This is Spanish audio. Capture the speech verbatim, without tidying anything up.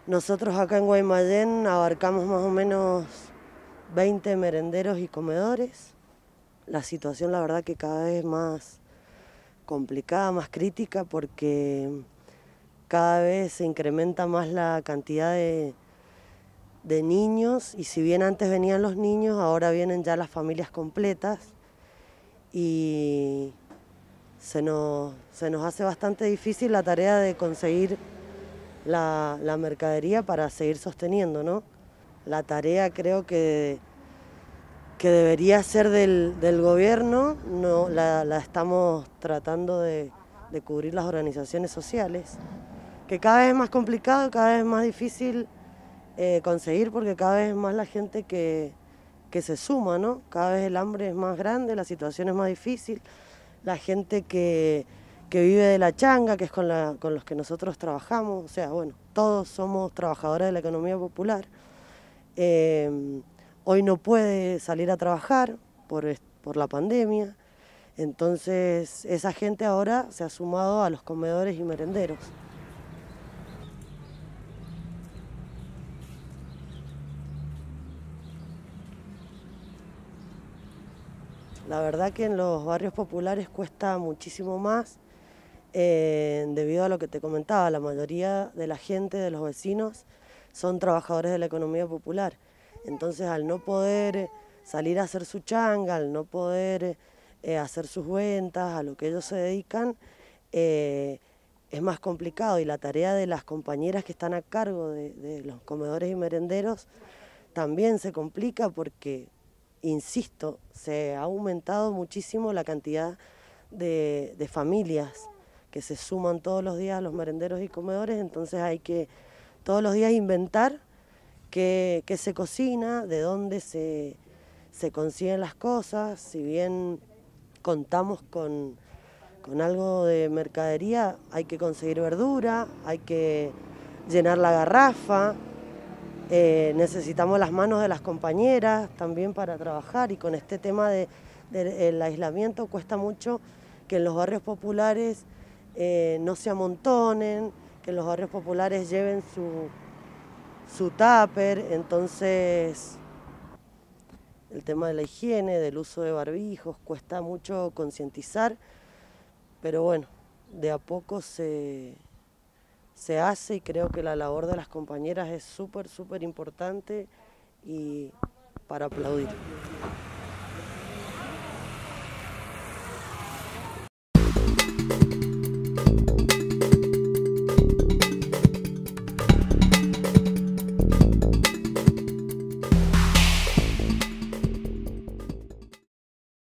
Nosotros acá en Guaymallén abarcamos más o menos veinte merenderos y comedores. La situación la verdad que cada vez es más complicada, más crítica, porque cada vez se incrementa más la cantidad de, de niños, y si bien antes venían los niños, ahora vienen ya las familias completas y se nos, se nos hace bastante difícil la tarea de conseguir la, la mercadería para seguir sosteniendo, ¿no? La tarea creo que, que debería ser del, del gobierno, no, la, la estamos tratando de, de cubrir las organizaciones sociales, que cada vez es más complicado, cada vez es más difícil eh, conseguir, porque cada vez es más la gente que, que se suma, ¿no? Cada vez el hambre es más grande, la situación es más difícil, la gente que, que vive de la changa, que es con, la, con los que nosotros trabajamos, o sea, bueno, todos somos trabajadores de la economía popular. Eh, hoy no puede salir a trabajar por, por la pandemia, entonces esa gente ahora se ha sumado a los comedores y merenderos. La verdad que en los barrios populares cuesta muchísimo más, eh, debido a lo que te comentaba, la mayoría de la gente, de los vecinos, son trabajadores de la economía popular. Entonces, al no poder salir a hacer su changa, al no poder eh, hacer sus ventas, a lo que ellos se dedican, eh, es más complicado, y la tarea de las compañeras que están a cargo de, de los comedores y merenderos también se complica porque, insisto, se ha aumentado muchísimo la cantidad de, de familias que se suman todos los días a los merenderos y comedores, entonces hay que todos los días inventar qué, qué se cocina, de dónde se, se consiguen las cosas. Si bien contamos con, con algo de mercadería, hay que conseguir verdura, hay que llenar la garrafa. Eh, necesitamos las manos de las compañeras también para trabajar, y con este tema del de, de, aislamiento cuesta mucho que en los barrios populares eh, no se amontonen, que en los barrios populares lleven su, su tupper. Entonces el tema de la higiene, del uso de barbijos, cuesta mucho concientizar, pero bueno, de a poco se... se hace, y creo que la labor de las compañeras es súper, súper importante y para aplaudir.